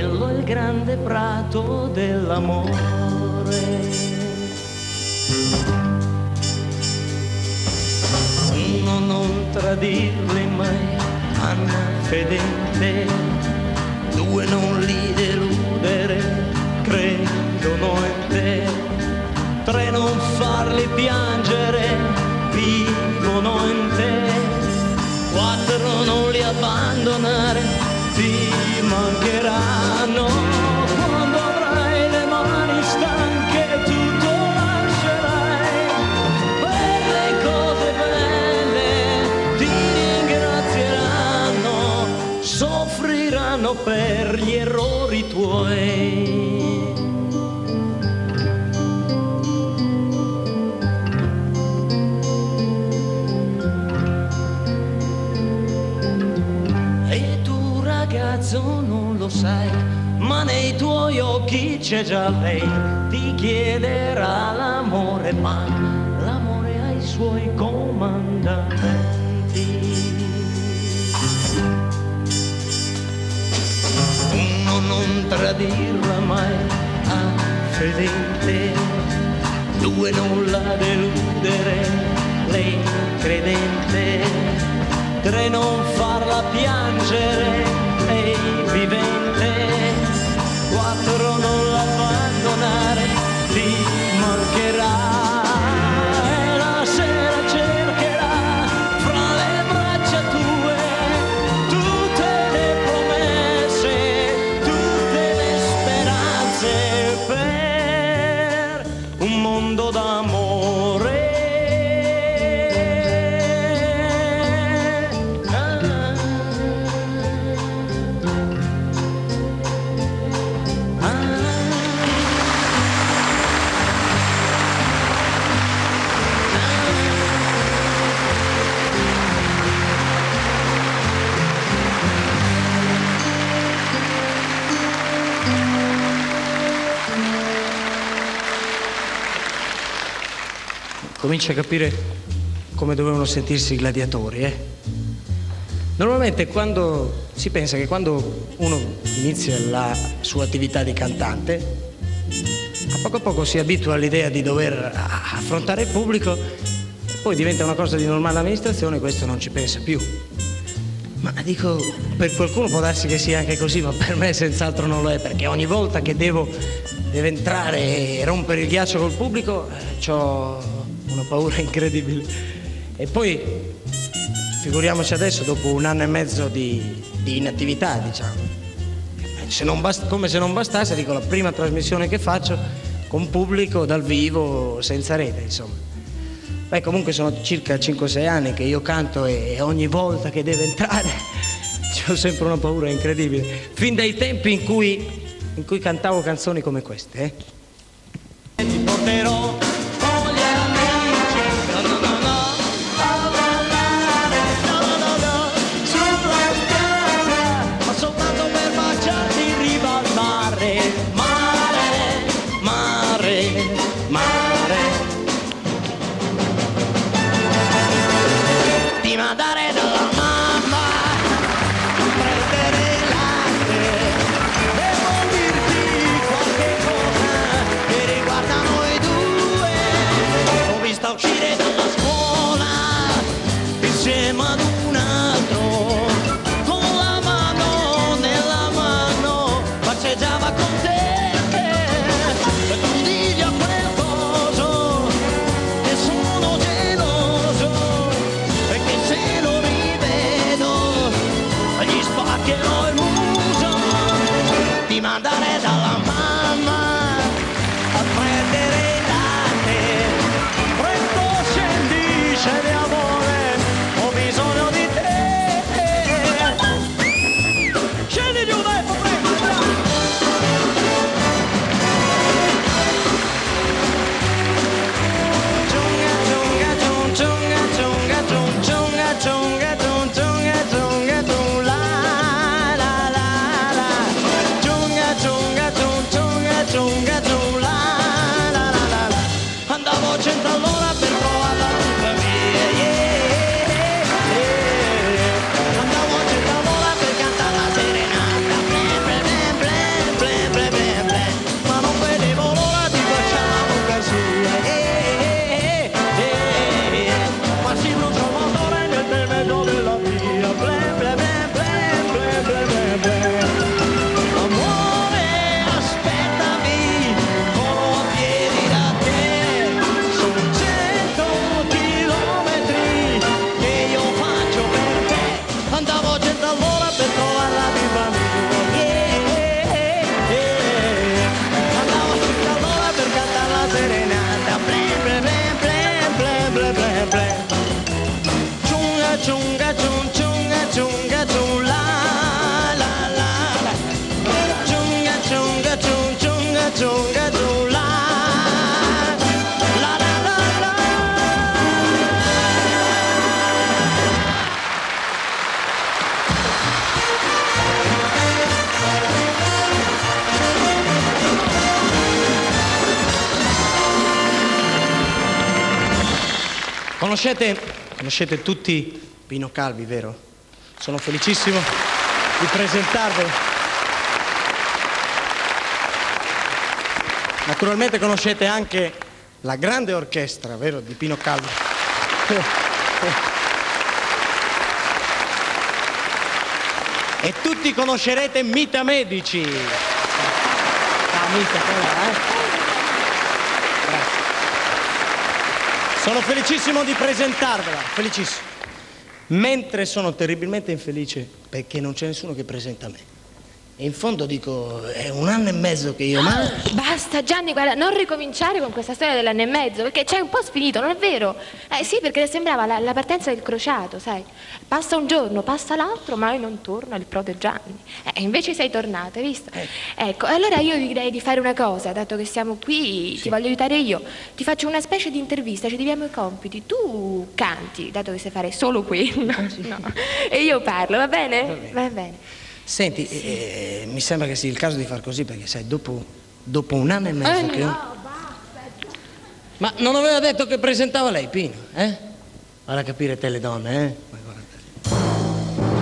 quello è il grande prato dell'amore. Uno, non tradirli mai, Anna fedente. Due, non li deludere, credono in te. Tre, non farli piangere, vivono in te. Quattro, non li abbandonare, ti mancheranno. Quando avrai le mani stanche tutto lascerai. Per le cose belle ti ringrazieranno, soffriranno per gli errori tuoi. Non lo sai, ma nei tuoi occhi c'è già lei. Ti chiederà l'amore, ma l'amore ha i suoi comandamenti. Uno, non tradirla mai, fedente. Due, non la deludere, lei credente. Tre, non farla piangere, lei vivente. Quattro, non l'abbandonare, ti mancherà. E la sera cercherà fra le braccia tue tutte le promesse, tutte le speranze per un mondo d'amore. Comincia a capire come dovevano sentirsi i gladiatori, Normalmente quando si pensa che quando uno inizia la sua attività di cantante, a poco si abitua all'idea di dover affrontare il pubblico, poi diventa una cosa di normale amministrazione e questo non ci pensa più. Ma dico, per qualcuno può darsi che sia anche così, ma per me senz'altro non lo è, perché ogni volta che devo entrare e rompere il ghiaccio col pubblico, ho una paura incredibile. E poi figuriamoci adesso, dopo un anno e mezzo di inattività, diciamo. Come se non bastasse, dico, la prima trasmissione che faccio con pubblico dal vivo, senza rete, insomma. Beh, comunque sono circa 5-6 anni che io canto e ogni volta che devo entrare ho sempre una paura incredibile. Fin dai tempi in cui cantavo canzoni come queste, Ti porterò con gli amici, sulla spiaggia, ma soltanto per baciarti in riva al mare, mare, mare, mare. Ti mandare dalla mamma, prendere latte, devo dirti qualche cosa che riguarda noi due. chunga chunga la la la chunga chunga chung chunga chunga chunga la la la la. Conoscete tutti Pino Calvi, vero? Sono felicissimo di presentarvelo. Naturalmente conoscete anche la grande orchestra, vero, di Pino Calvi. E tutti conoscerete Mita Medici. Ah, Mita, quella, Sono felicissimo di presentarvela, felicissimo. Mentre sono terribilmente infelice perché non c'è nessuno che presenta me. E in fondo dico, è 1 anno e mezzo che io Basta Gianni, guarda, non ricominciare con questa storia dell'1 anno e mezzo, perché c'è un po' sfinito, non è vero? Sì, perché sembrava la partenza del crociato, sai? Passa un giorno, passa l'altro, mai non torna il prode Gianni. Invece sei tornata, hai visto? Ecco, allora io direi di fare una cosa, dato che siamo qui, ti voglio aiutare io. Ti faccio una specie di intervista, ci dividiamo i compiti. Tu canti, dato che sai fare solo quello. No. E io parlo, va bene? Va bene. Senti, mi sembra che sia il caso di far così perché sai, dopo 1 anno e mezzo che... No, basta. Ma non aveva detto che presentava lei, Pino, eh? Vado a capire te le donne, eh? Ma guarda te.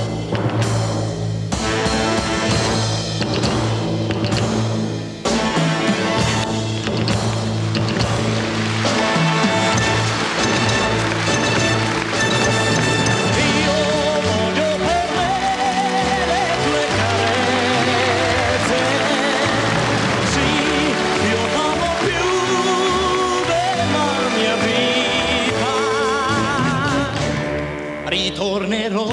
Ritornerò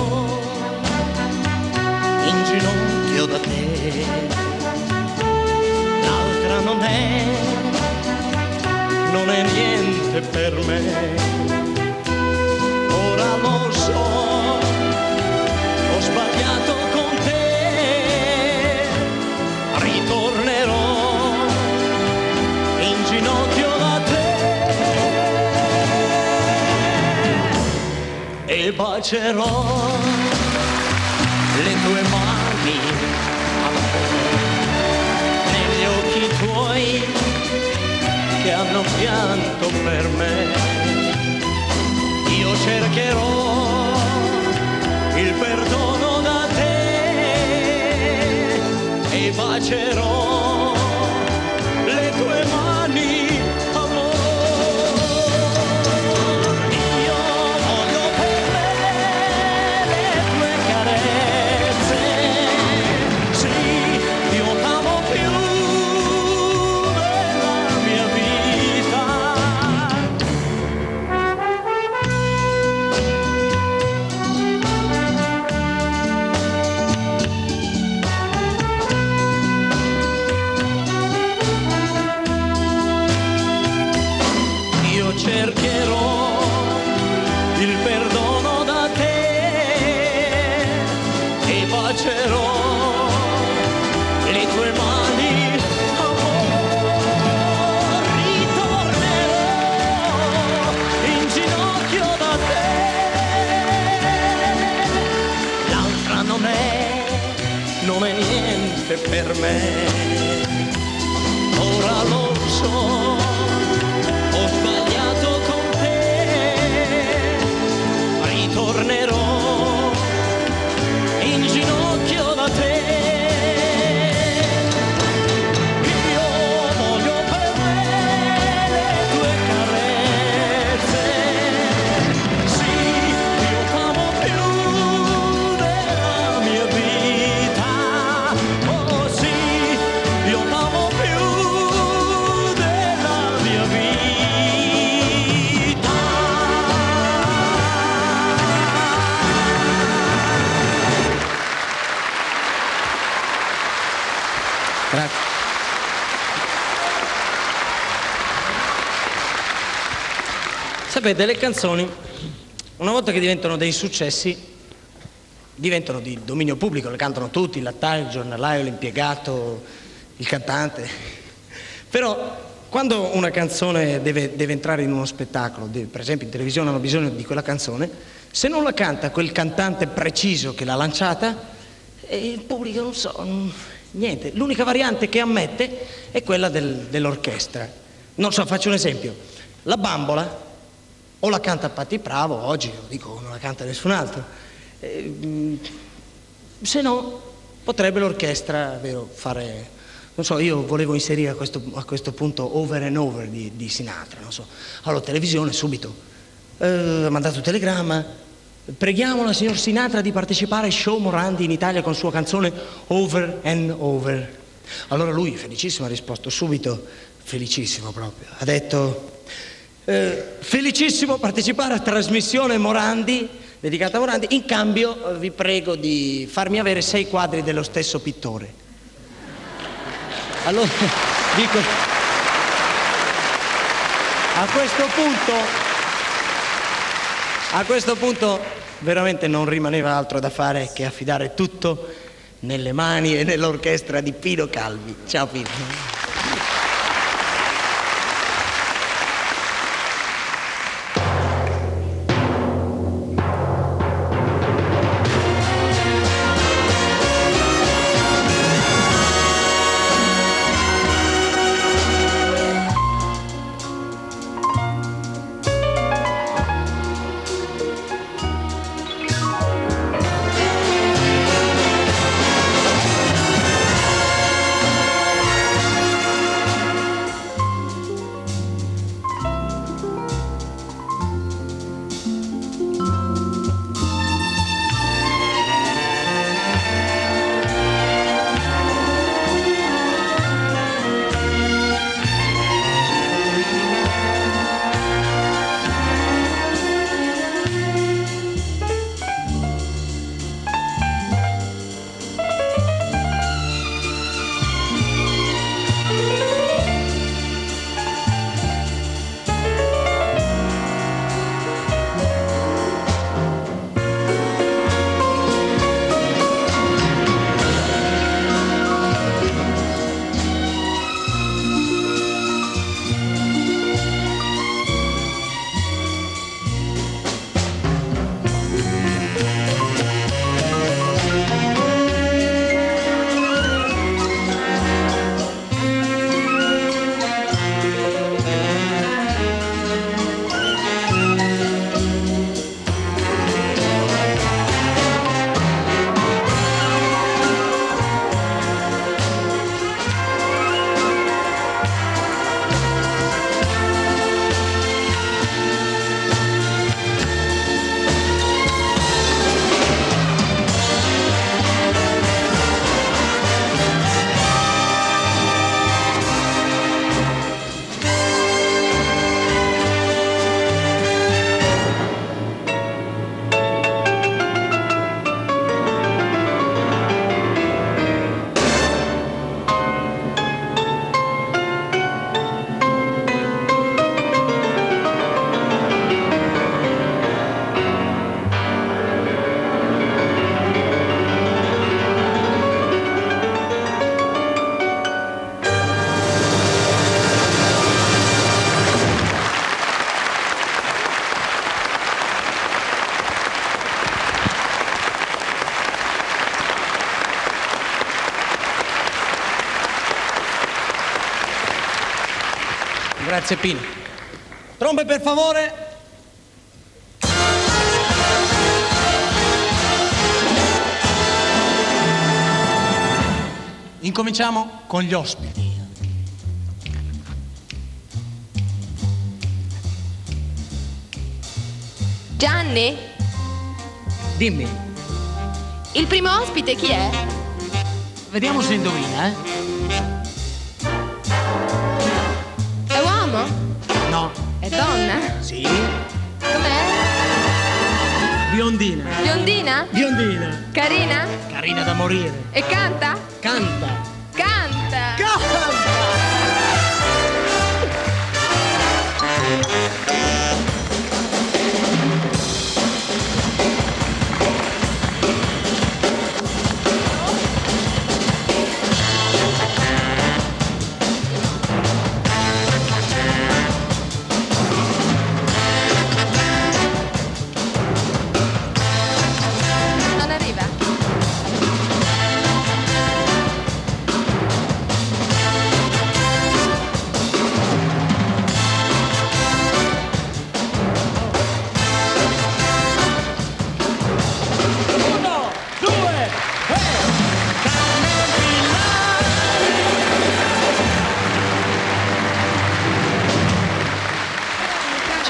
in ginocchio da te, l'altra non è niente per me. Ora lo so, ho sbagliato con te, ritornerò in ginocchio da te. E bacerò le tue mani, amore, negli occhi tuoi che hanno pianto per me. Io cercherò il perdono da te e bacerò le tue mani. Cercherò il perdono da te e bacerò le tue mani, amore, ritornerò in ginocchio da te. L'altra non è niente per me, ora lo so. Tornerò in ginocchio da te. Io voglio per me le tue carezze. Sì, io t'amo più della mia vita. Oh sì, io t'amo più della mia vita. Grazie. Sapete, le canzoni, una volta che diventano dei successi, diventano di dominio pubblico, le cantano tutti, il lattaio, il giornalaio, l'impiegato, il cantante. Però quando una canzone deve entrare in uno spettacolo, per esempio in televisione hanno bisogno di quella canzone, se non la canta quel cantante preciso che l'ha lanciata, il pubblico non so, niente. L'unica variante che ammette è quella dell'orchestra. Non so, faccio un esempio. La Bambola o la canta Patti Bravo, oggi lo dico, non la canta nessun altro. Se no, potrebbe l'orchestra, vero, fare... Non so, io volevo inserire a questo punto Over and Over di Sinatra, non so. Allora, televisione, subito. Ha mandato un telegramma. Preghiamo la signor Sinatra di partecipare al show Morandi in Italia con sua canzone Over and Over. Allora lui, felicissimo, ha risposto subito, felicissimo proprio. Ha detto, felicissimo partecipare a trasmissione Morandi, dedicata a Morandi, in cambio vi prego di farmi avere 6 quadri dello stesso pittore. Allora, dico, a questo punto veramente non rimaneva altro da fare che affidare tutto nelle mani e nell'orchestra di Pino Calvi. Ciao Pino. Grazie Pino. Trombe per favore. Incominciamo con gli ospiti. Gianni? Dimmi. Il primo ospite chi è? Vediamo se indovina, eh? È uomo? No. È donna? Sì. Com'è? Biondina. Biondina? Biondina. Carina? Carina da morire. E canta? Canta. Canta! Canta!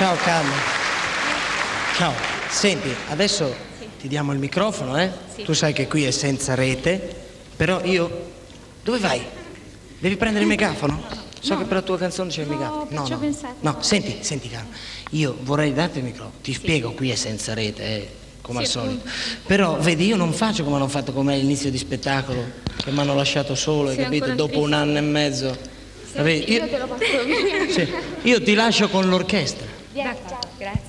Ciao Carmen. Ciao. Senti, adesso ti diamo il microfono, eh? Sì. Tu sai che qui è senza rete, però io... Dove vai? Devi prendere il megafono? So che per la tua canzone c'è il megafono. ci ho pensato. No, senti Carmen, io vorrei darti il microfono. Ti spiego, qui è senza rete, come al solito. Però, vedi, io non faccio come hanno fatto con me all'inizio di spettacolo, che mi hanno lasciato solo, hai capito? Dopo un anno e mezzo. Vedi, Io te lo passo via. sì, io ti lascio con l'orchestra. D'accordo, grazie.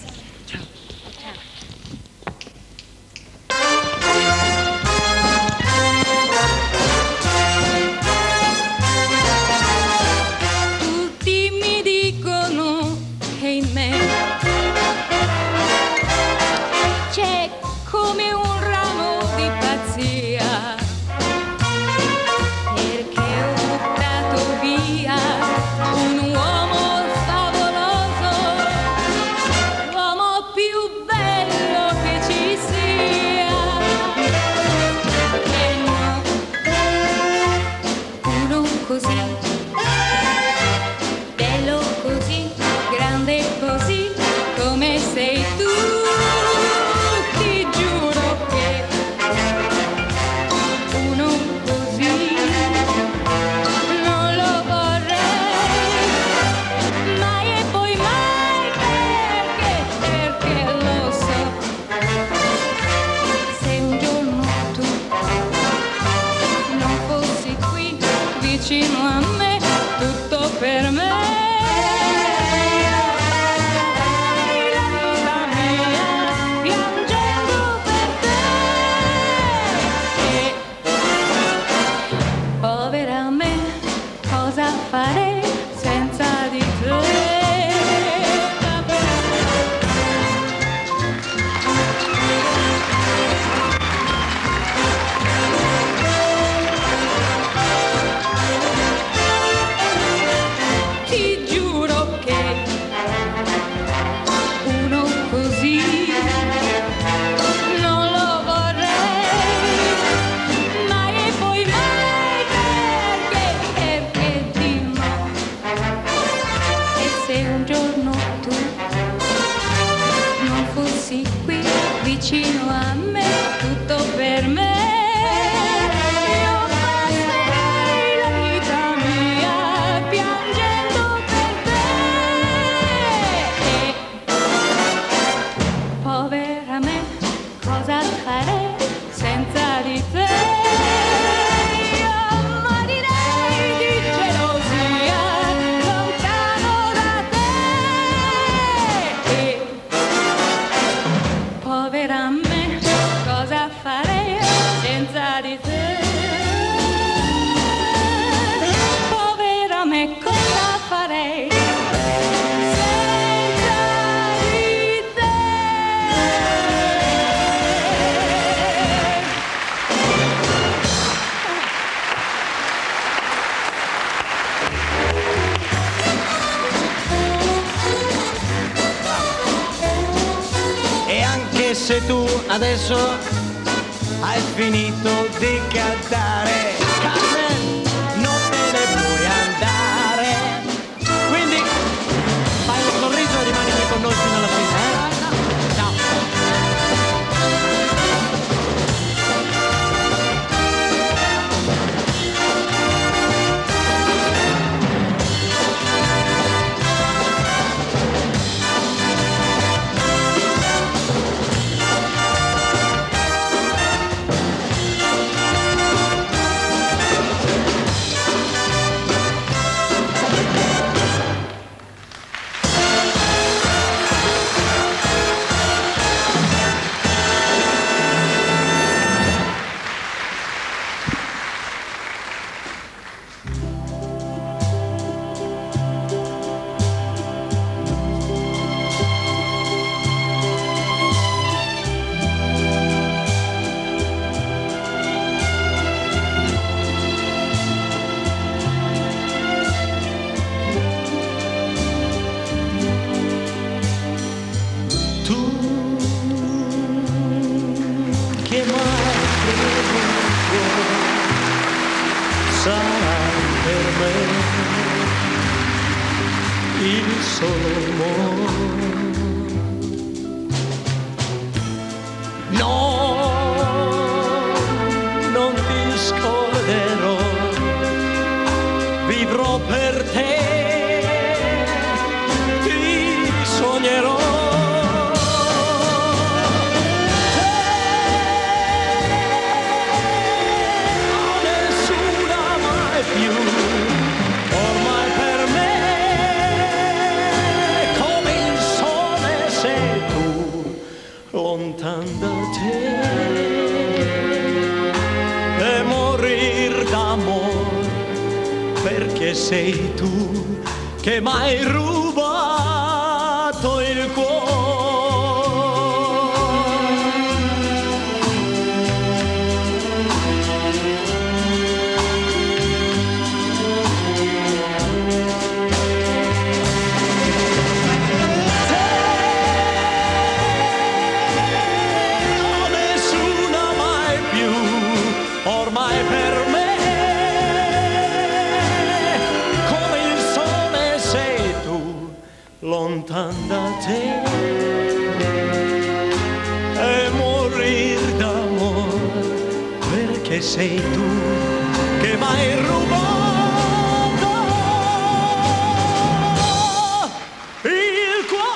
Tutti mi dicono che in me c'è come un ramo di pazzia, perché ho buttato via un uomo favoloso, l'uomo più bello che ci sia. E no, uno così bello, così grande, così come sei tu, ti giuro che uno così non lo vorrei mai e poi mai, perché lo so, se un giorno tu non fossi qui vicino a me, tutto per me. La vita mia piangendo per te. E povera me, cosa farei senza di te? Ti giuro che uno così non lo vorrei mai e poi mai, perché di no. E se un giorno tu non fossi qui vicino a me, tutto per me. Io passerei la vita mia piangendo per te. E povera me, cosa farei senza di te? Io morirei di gelosia lontano da te. E povera me, cosa farei senza di te? Povera me, cosa farei senza di te? E anche se tu adesso hai finito di cantare, Carmen, non te ne puoi andare. Quindi fai un sorriso e rimani qui con noi fino alla fine, eh? Ciao. il solo amore. No, non ti scorderò, vivrò per te, ti sognerò. Lontan da te e morir d'amor, perché sei tu che m'hai rubato il cuore. Ormai per me, come il sole sei tu, lontan da te, e morir d'amor, perché sei tu che m'hai rubato il cuore.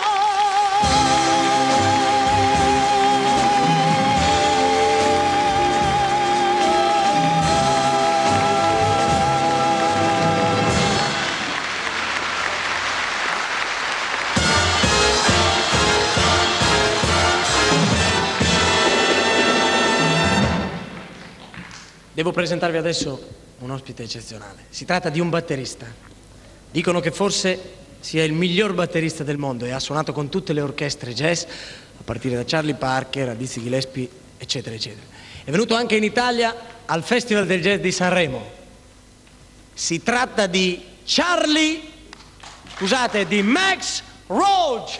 Devo presentarvi adesso un ospite eccezionale. Si tratta di un batterista. Dicono che forse sia il miglior batterista del mondo e ha suonato con tutte le orchestre jazz, a partire da Charlie Parker a Dizzy Gillespie, eccetera, eccetera. È venuto anche in Italia al Festival del Jazz di Sanremo. Si tratta di di Max Roach.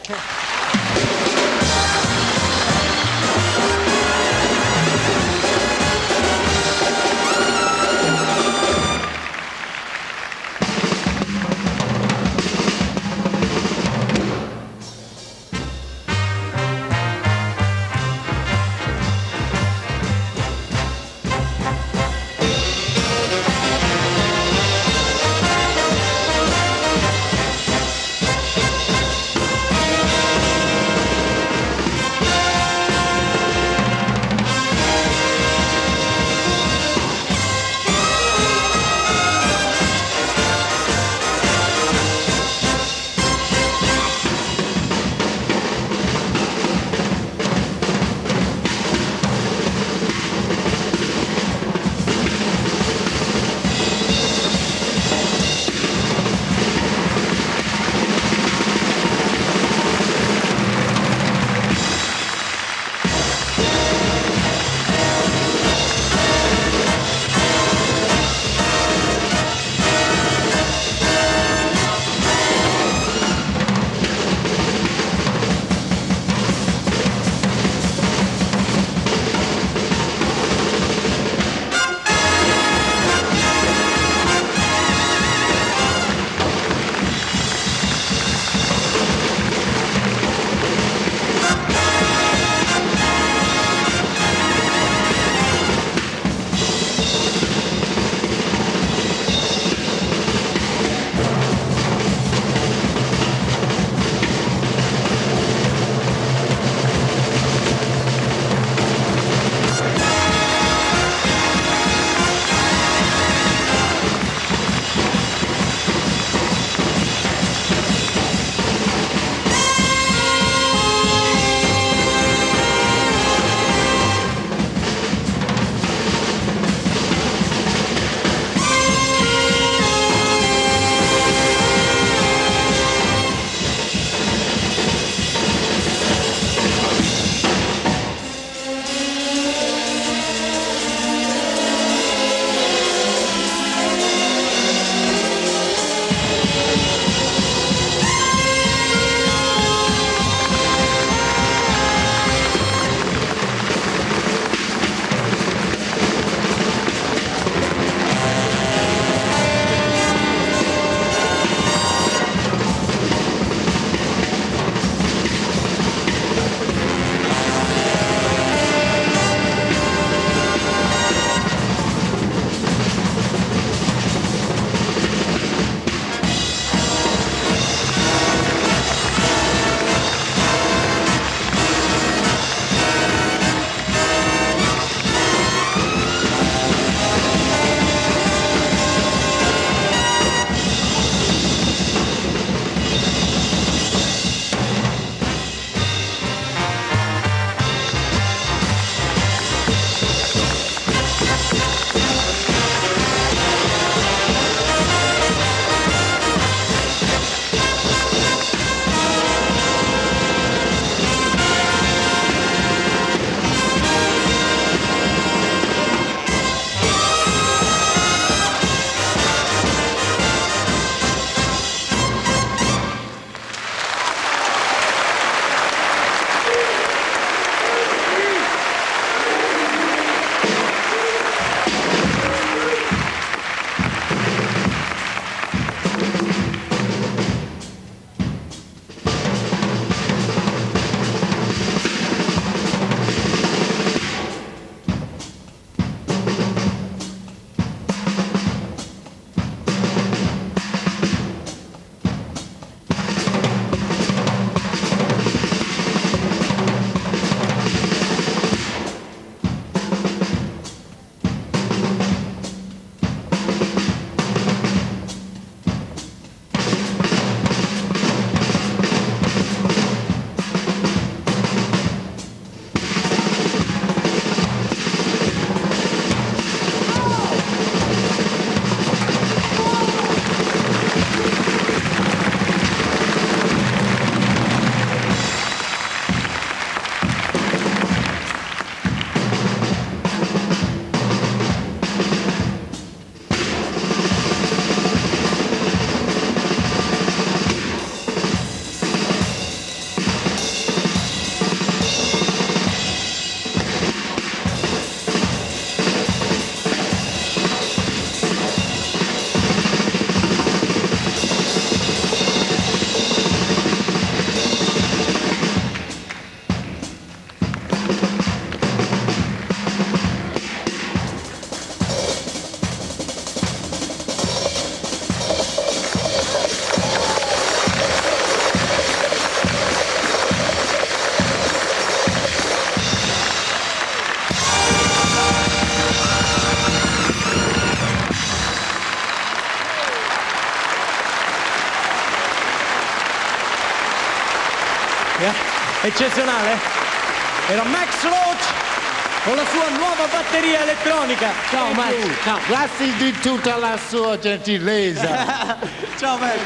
Eccezionale. Era Max Roach con la sua nuova batteria elettronica. Ciao Max. Ciao. Grazie di tutta la sua gentilezza. Ciao Max.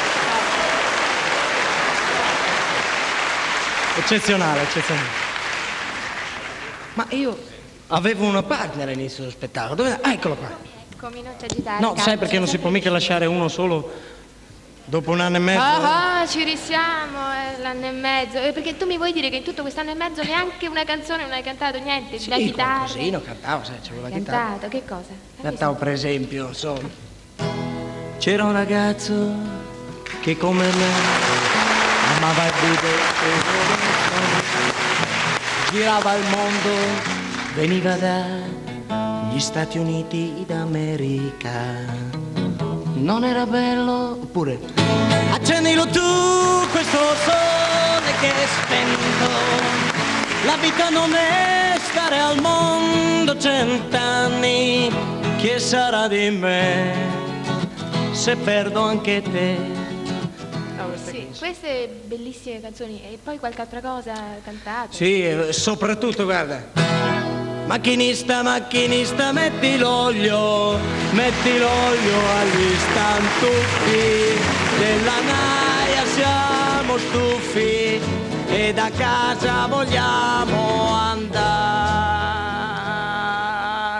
Eccezionale, eccezionale. Ma io avevo una partner all'inizio dello spettacolo. Dove... Ah, eccolo qua. Eccomi, non ti agitare. No, sai perché non si può mica lasciare uno solo dopo un anno e mezzo? Ci risiamo, l'anno e mezzo. Perché tu mi vuoi dire che in tutto quest'anno e mezzo neanche una canzone non hai cantato, niente? Sì, la chitarra? qualcosino cantavo, sai, c'avevo la chitarra. Cantato, che cosa? Cantavo per esempio, insomma. C'era un ragazzo che come me amava il buio, girava il mondo, veniva dagli Stati Uniti d'America. Non era bello, oppure accendilo tu questo sole che è spento. La vita non è stare al mondo 100 anni. Che sarà di me se perdo anche te? Sì, queste bellissime canzoni. E poi qualche altra cosa cantate? Sì, soprattutto, guarda. Macchinista, macchinista, metti l'olio agli stantuffi della naia, siamo stufi e da casa vogliamo andare.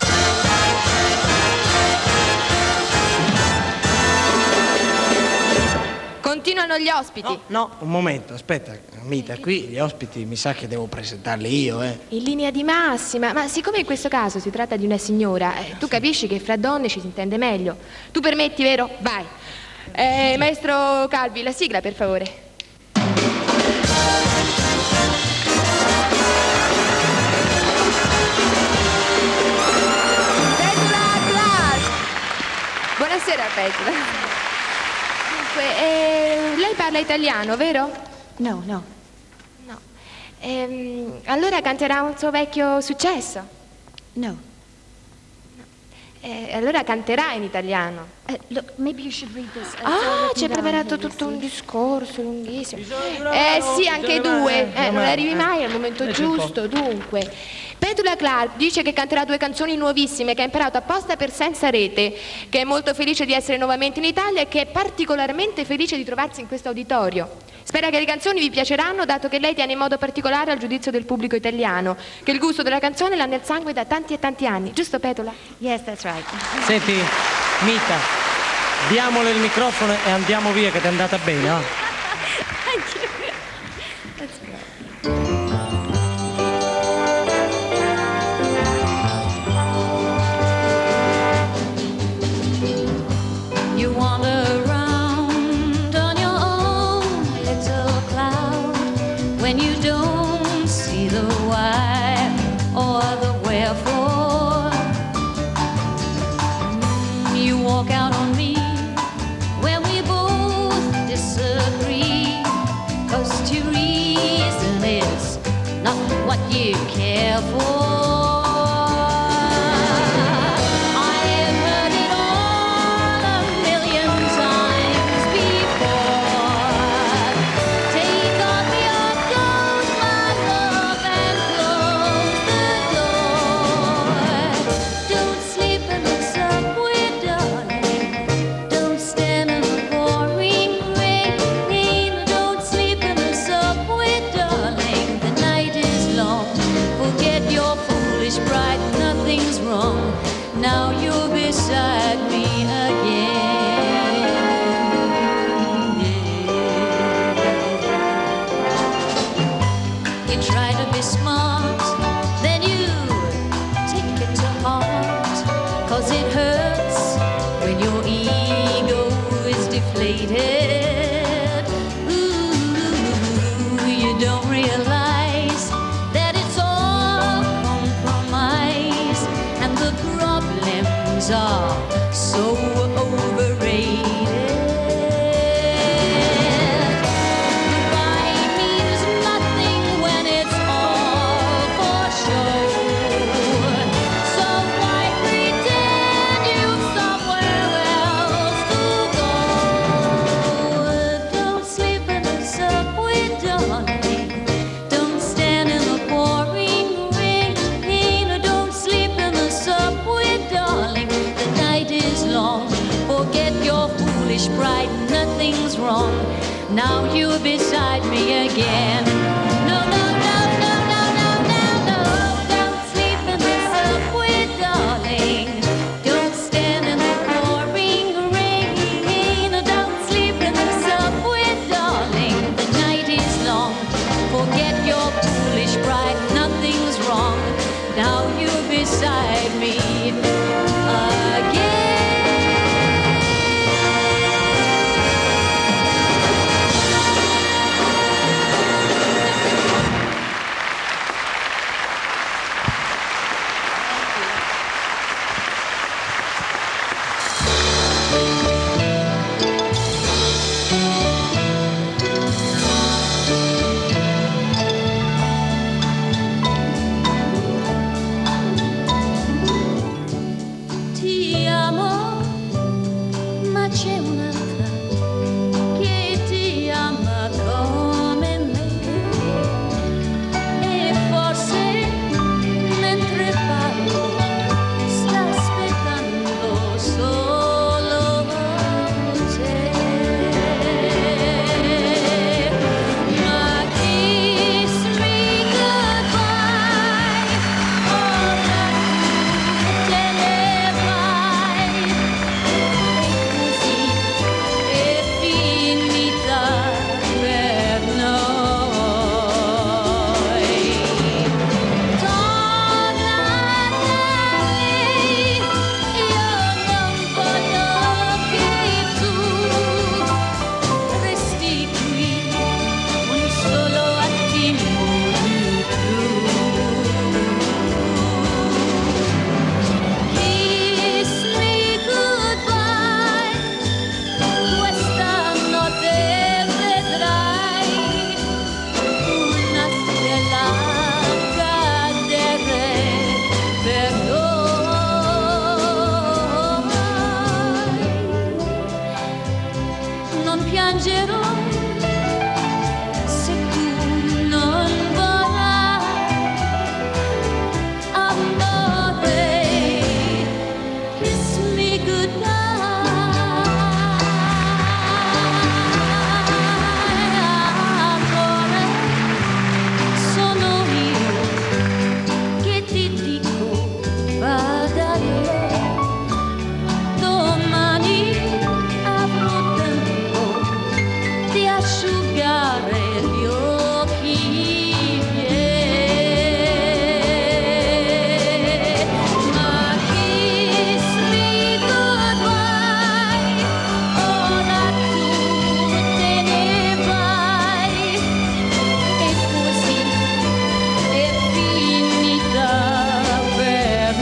Continuano gli ospiti. No, un momento, aspetta, Mita, qui gli ospiti mi sa che devo presentarli io, In linea di massima, ma siccome in questo caso si tratta di una signora, tu capisci che fra donne ci si intende meglio. Tu permetti, vero? Vai. Maestro Calvi, la sigla, per favore. Petula Clark! Buonasera, Petula. Dunque, lei parla italiano, vero? No, no. No. Allora canterà un suo vecchio successo? No. Allora canterà in italiano. Look, maybe you should read this. Ci hai preparato tutto un discorso lunghissimo. Sì, anche due. Non arrivi mai al momento giusto, dunque. Petula Clark dice che canterà 2 canzoni nuovissime che ha imparato apposta per Senza Rete, che è molto felice di essere nuovamente in Italia e che è particolarmente felice di trovarsi in questo auditorio. Spera che le canzoni vi piaceranno, dato che lei tiene in modo particolare al giudizio del pubblico italiano, che il gusto della canzone l'ha nel sangue da tanti e tanti anni. Giusto, Petula? Yes, that's right. Senti, Mita, diamole il microfono e andiamo via che ti è andata bene, no? Thank you. That's great. You wander around on your own little cloud when you don't see the why or the wherefore. You walk out on me when we both disagree, 'cause to reason is not what you care for. Now you're beside me again. You try to be smart, then you take it to heart, 'cause it hurts when your ego is deflated. Ooh, you don't realize that it's all compromise, and the problems are so overrated. Goodbye means nothing when it's all for show. So why pretend you've somewhere else to go? Don't sleep in the subway, darling. wrong. Now you're beside me again. No, no, no, no, no, no, no, no. Don't sleep in the subway, darling. Don't stand in the pouring rain. Don't sleep in the subway, darling. The night is long. Forget your foolish pride. Nothing's wrong. Now you're beside me again. Ti amo, ma c'è un'altra che ti ama come me. E forse mentre parlo sta aspettando solo te. Ma kiss me goodbye, ora tu te ne vai. E così è finita per noi. Torna da lei, io non voglio che tu resti qui un solo attimo di più. Kiss me goodbye, questa notte vedrai una stella cadere per noi. Non piangerò se tu non vorrai, amore. Kiss me goodbye. Amore, sono io che ti dico vada via. Domani avrò tempo di asciugare gli occhi miei. Ma kiss me goodbye, ora tu te ne vai. E così è finita per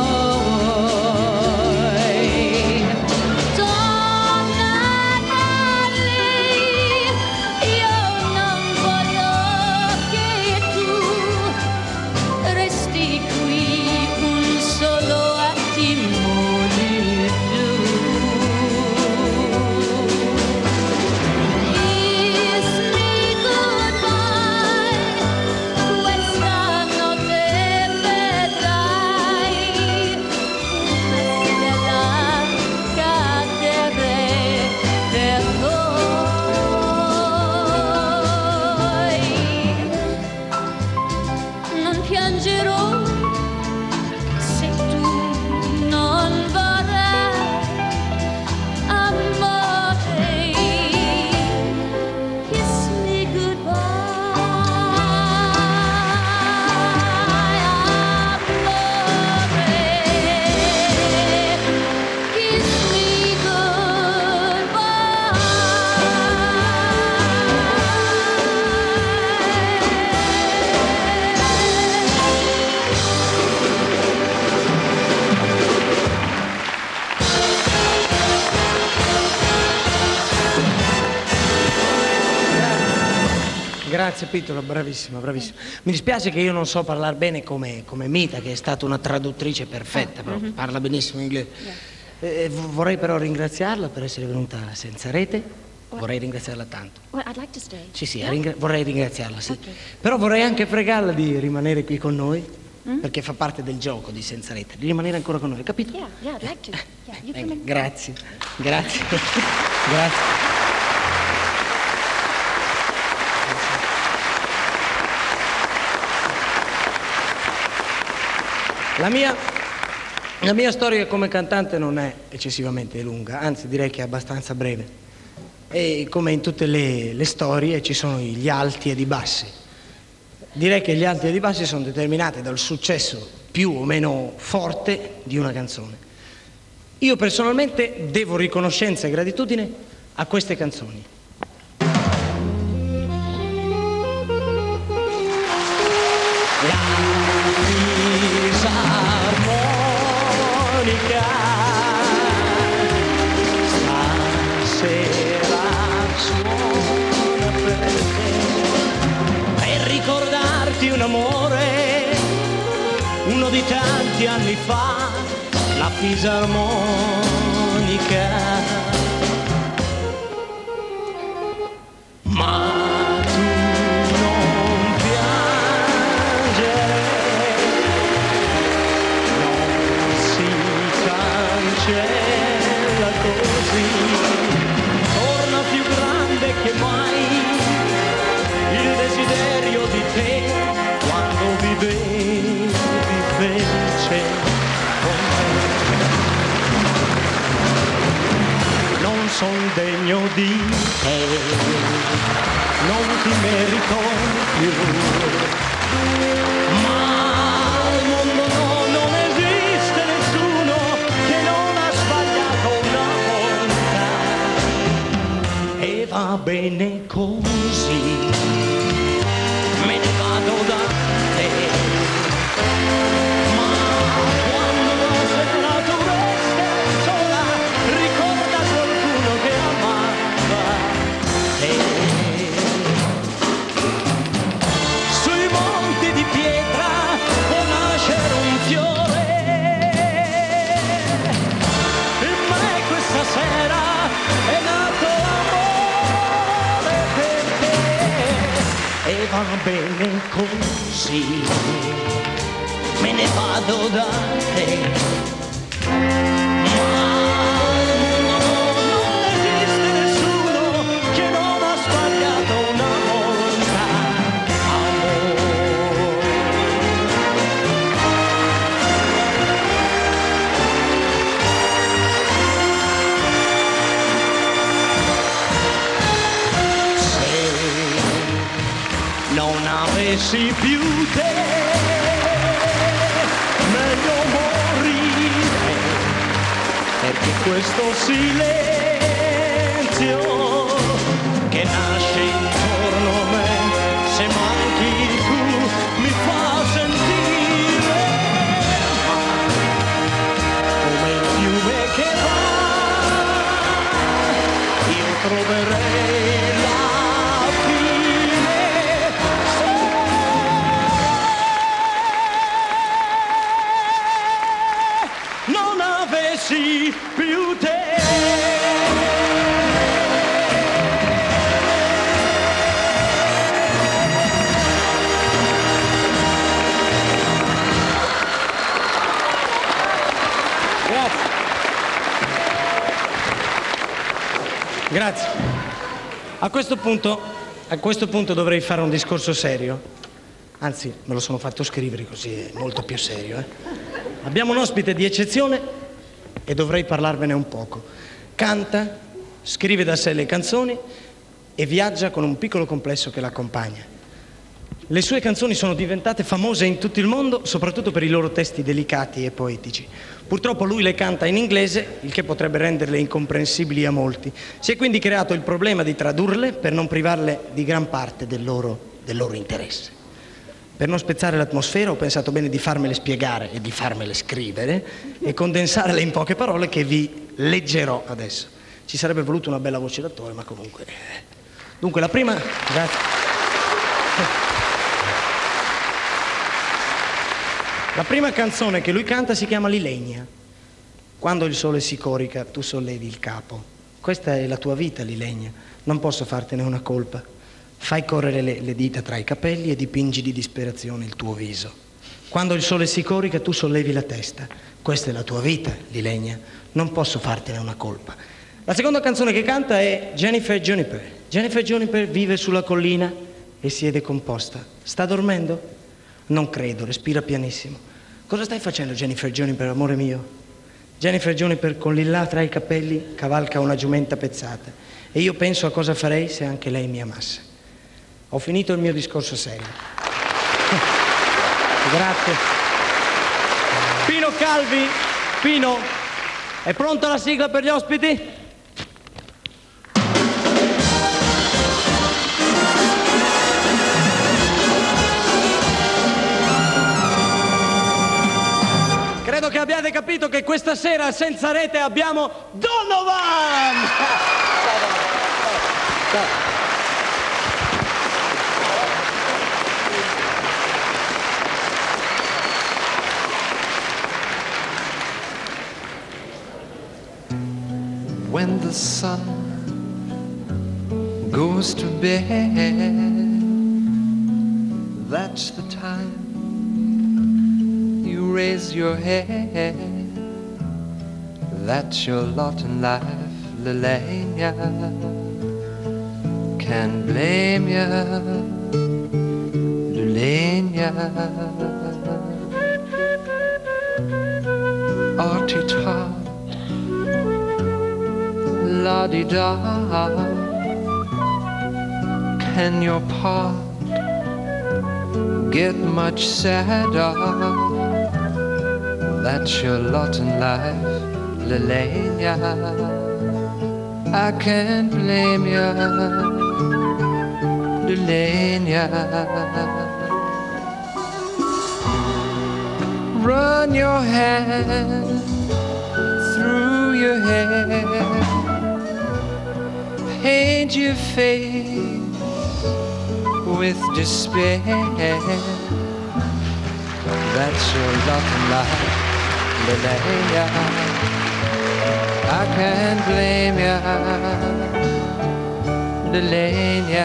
noi. Torna da lei, io non voglio che tu resti qui un solo attimo di più. Kiss me goodbye, questa notte vedrai una stella cadere per noi. Non piangerò se tu non vorrai, amore. Kiss me goodbye, amore. Kiss me Grazie Pietro, bravissima, bravissima. Mi dispiace che io non so parlare bene come Mita, che è stata una traduttrice perfetta, però parla benissimo inglese. Vorrei però ringraziarla per essere venuta senza rete. Vorrei ringraziarla tanto. Well, I'd like to stay. Sì, sì, vorrei ringraziarla, sì. Però vorrei anche pregarla di rimanere qui con noi, perché fa parte del gioco di Senza Rete, di rimanere ancora con noi, capito? Yeah, I'd like to. Yeah, you come in. Grazie, grazie, grazie. La mia storia come cantante non è eccessivamente lunga, anzi direi che è abbastanza breve. E come in tutte le storie ci sono gli alti ed i bassi. Direi che gli alti ed i bassi sono determinati dal successo più o meno forte di una canzone. Io personalmente devo riconoscenza e gratitudine a queste canzoni. Stasera suona per te, per ricordarti un amore, uno di tanti anni fa, la fisarmonica. Ma tu non piangere, non si cancella così, torna più grande che mai il desiderio di te quando vivevi felice con me. Non son degno di te, non ti merito più, ma al mondo non esiste nessuno che non ha sbagliato una volta, e va bene così, me ne vado da te. Ma quando la sera tu resti sola, ricorda qualcuno che amava te. Sui monti di pietra può nascere un fiore, in me questa sera è nato amore per te, e va bene così, me ne vado da te. Ma al mondo non esiste nessuno che non ha sbagliato una volta, amore. Se non avessi più te, meglio morire, perché questo silenzio che nasce intorno a me, se manchi tu, mi fa sentire come il fiume che va, io troverei la fine se non avessi più te. Grazie. A questo punto dovrei fare un discorso serio. Anzi, me lo sono fatto scrivere così è molto più serio. Abbiamo un ospite di eccezione e dovrei parlarvene un poco. Canta, scrive da sé le canzoni e viaggia con un piccolo complesso che l'accompagna. Le sue canzoni sono diventate famose in tutto il mondo, soprattutto per i loro testi delicati e poetici. Purtroppo lui le canta in inglese, il che potrebbe renderle incomprensibili a molti. Si è quindi creato il problema di tradurle per non privarle di gran parte del loro interesse. Per non spezzare l'atmosfera ho pensato bene di farmele spiegare e di farmele scrivere e condensarle in poche parole che vi leggerò adesso. Ci sarebbe voluto una bella voce d'attore, ma comunque... Dunque, la prima... Grazie. La prima canzone che lui canta si chiama Lilegna. Quando il sole si corica, tu sollevi il capo. Questa è la tua vita, Lilegna. Non posso fartene una colpa. Fai correre le dita tra i capelli e dipingi di disperazione il tuo viso. Quando il sole si corica, tu sollevi la testa. Questa è la tua vita, Lilegna. Non posso fartene una colpa. La seconda canzone che canta è Jennifer Juniper. Jennifer Juniper vive sulla collina e siede composta. Sta dormendo? Non credo, respira pianissimo. Cosa stai facendo, Jennifer Juniper, amore mio? Jennifer Juniper con lì tra i capelli cavalca una giumenta pezzata e io penso a cosa farei se anche lei mi amasse. Ho finito il mio discorso serio. Grazie. Pino Calvi, Pino, è pronta la sigla per gli ospiti? Credo che abbiate capito che questa sera senza rete abbiamo Donovan! When the sun goes to bed, that's the time you raise your head. That's your lot in life, Lelania. Can't blame ya, Lelania. Artie-ta, la-di-da. Can your part get much sadder? That's your lot in life, Lelania. I can't blame ya, Lelania. Run your hand through your hair, paint your face with despair. That's your lot in life, Lelania. I can't blame ya, Lelania.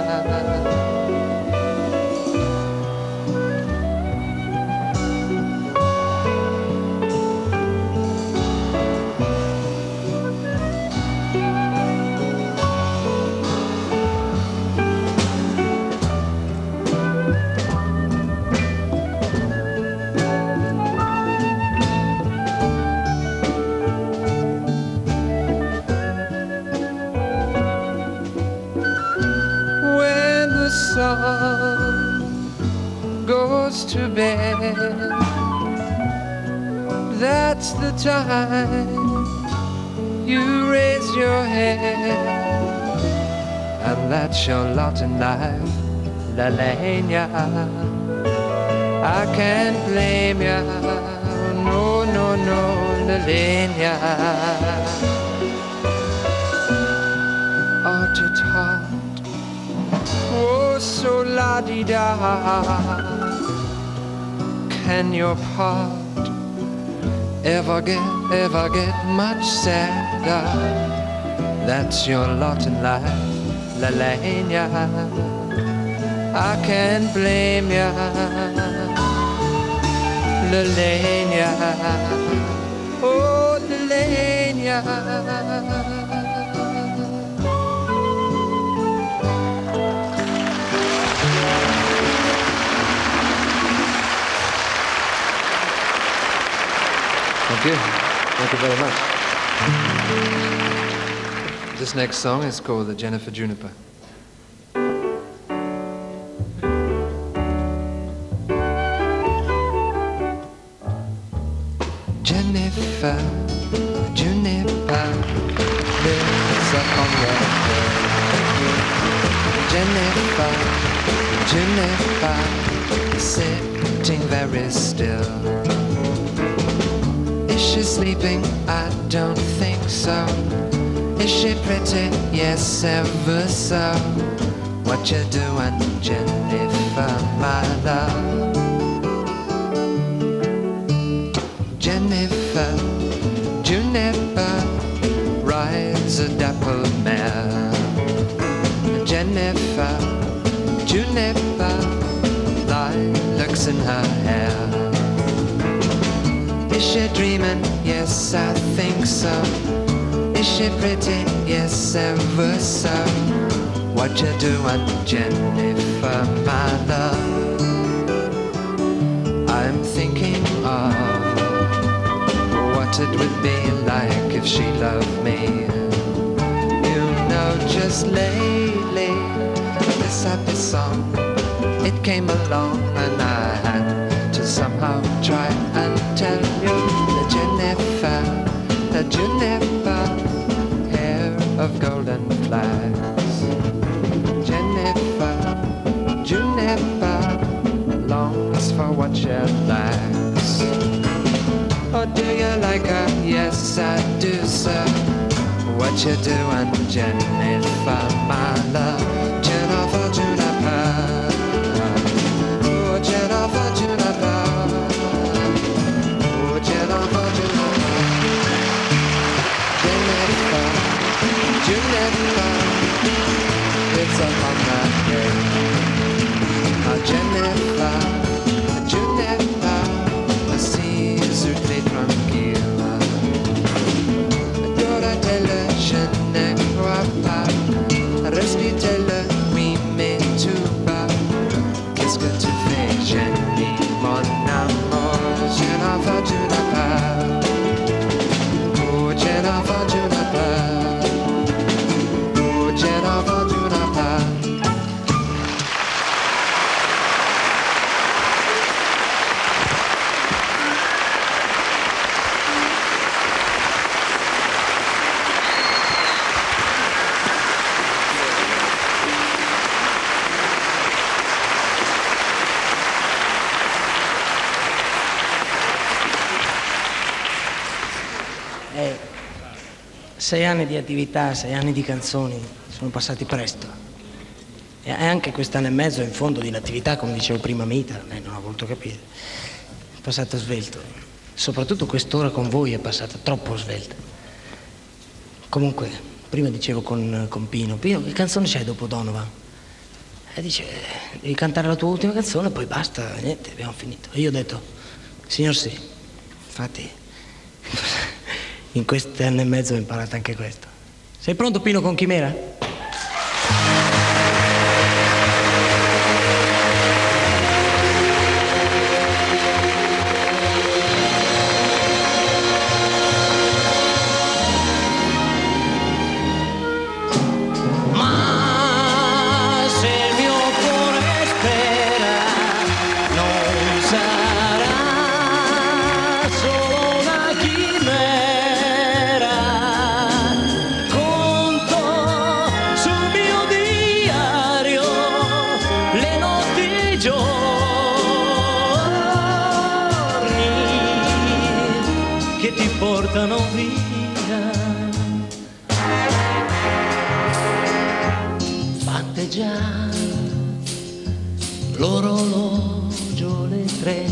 Goes to bed, that's the time you raise your head, and that's your lot in life, Lelania. I can't blame ya, no, no, no, Lelania. Artie-ta, oh, so la-di-da. Can your part ever get much sadder? That's your lot in life, Lelania. I can't blame ya, Lelania. Oh, Lelania. Thank you. Thank you very much. This next song is called the Jennifer Juniper. Jennifer, Juniper, lives up on your hill. Jennifer, Juniper, sitting very still. Is she sleeping? I don't think so. Is she pretty? Yes, ever so. What you doing, Jennifer, my love? Jennifer, Juniper, rides a dapple mare. Jennifer, Juniper, lilacs in her hair. Is she dreaming? Yes, I think so. Is she pretty? Yes, ever so. What you doing, Jennifer, my love? I'm thinking of what it would be like if she loved me. You know, just lately, this happy song, it came along and I had to somehow try and tell you that Jennifer, hair of golden flags. Juniper longs for what she lacks. Oh, do you like her? Yes, I do, sir. What you doing, Jennifer, my love? Jennifer Juniper. Oh, Jennifer Juniper. Oh, Jennifer Juniper. Jennifer, it's a long day. Oh, Jennifer, assise-toi tranquille. Dora-t-elle, je ne crois pas. Respire-t-elle, oui, mais tout bas. Qu'est-ce que tu fais, Jenny, mon amour? Jennifer, tu n'as pas. Oh, Jennifer, tu n'as pas. Oh, Jennifer, tu n'as pas. Eh, 6 anni di attività, 6 anni di canzoni, sono passati presto. E anche quest'anno e mezzo in fondo di inattività, come dicevo prima Mita, non ho voluto capire. È passato svelto. Soprattutto quest'ora con voi è passata troppo svelta. Comunque, prima dicevo con Pino, che canzone c'hai dopo Donovan? E dice, devi cantare la tua ultima canzone, poi basta, niente, abbiamo finito. E io ho detto, signor sì, infatti... In questi anni e mezzo ho imparato anche questo. Sei pronto, Pino, con Chimera? Ma se il mio cuore spera, non sarà solo una chimera. Che ti portano via, batte già l'orologio le 3,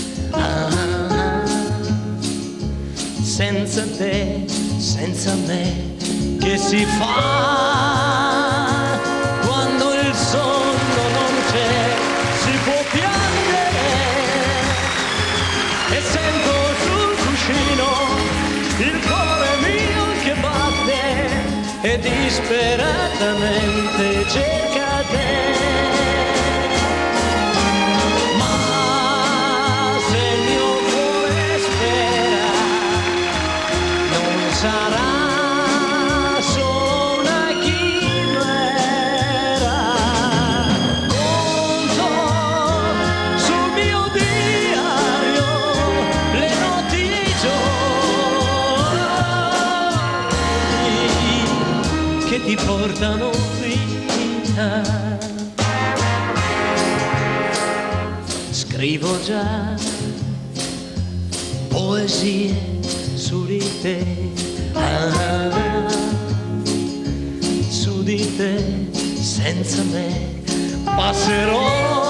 senza te, senza me, che si fa quando il sonno non c'è, si può piangere e sento il cuore mio che batte e disperatamente cerca te. Ma se il mio cuore spera, non sarà solo una chimera. Conto sul mio diario le notti e i giorni che ti portano via. Scrivo già poesie su di te, su di te, senza me passerò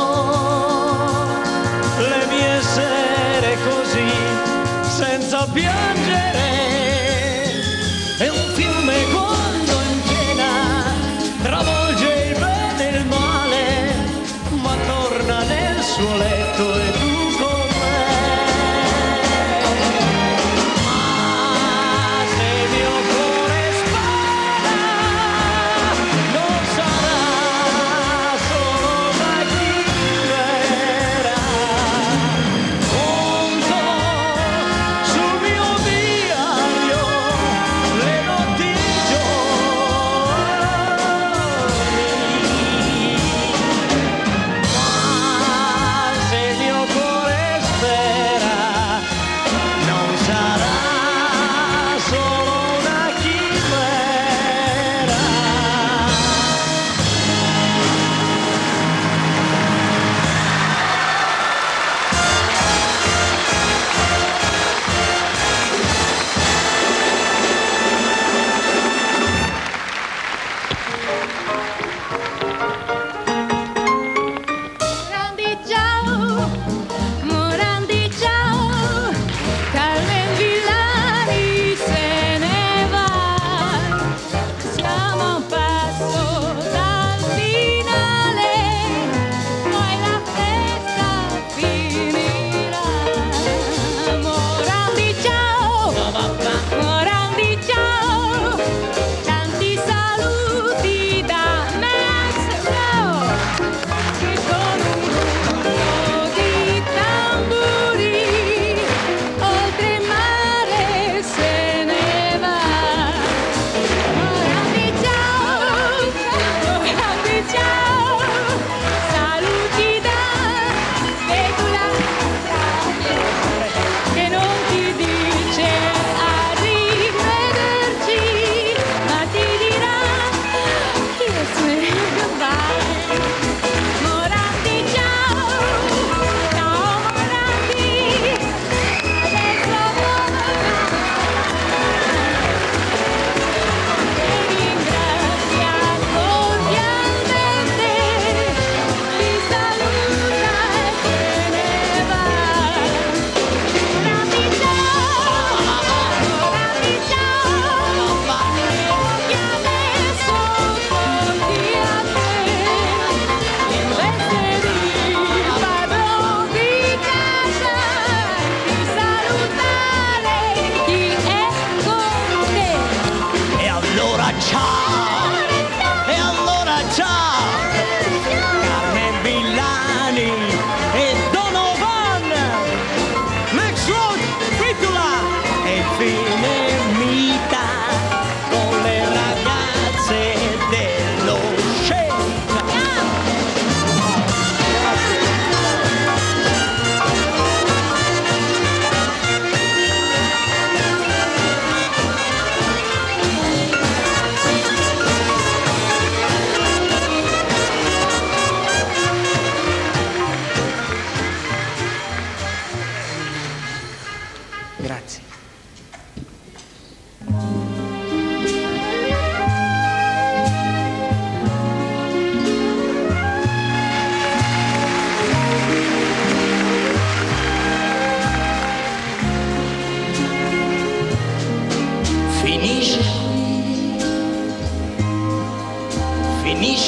le mie sere così, senza piangere. È un fiume quando in piena travolge il bene e il male, ma torna nel suo letto e tu con me. Ma se il mio cuore spara, non sarà solo una chimera.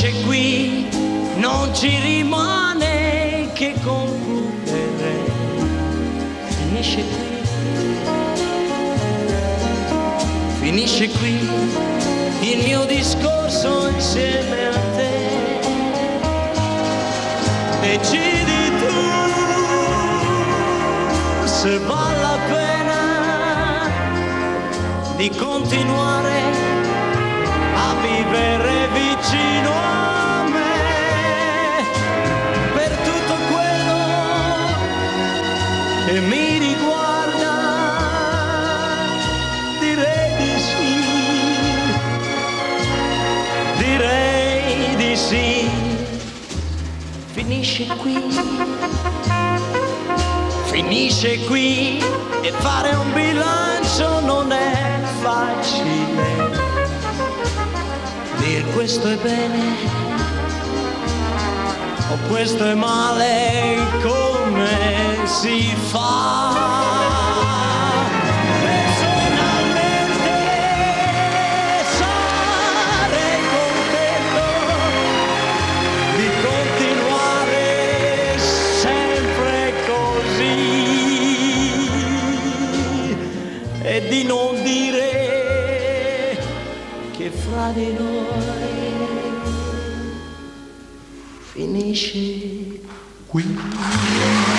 finisce qui, non ci rimane che concludere. Finisce qui, finisce qui il mio discorso insieme a te. Decidi tu se vale la pena di continuare a vivere vicino a me. Per tutto quello che mi riguarda direi di sì, direi di sì. Finisce qui, finisce qui, e fare un bilancio non è facile. Dir questo è bene o questo è male, come si fa? Personalmente sarei contento di continuare sempre così e di non dire che fra di noi finisce qui.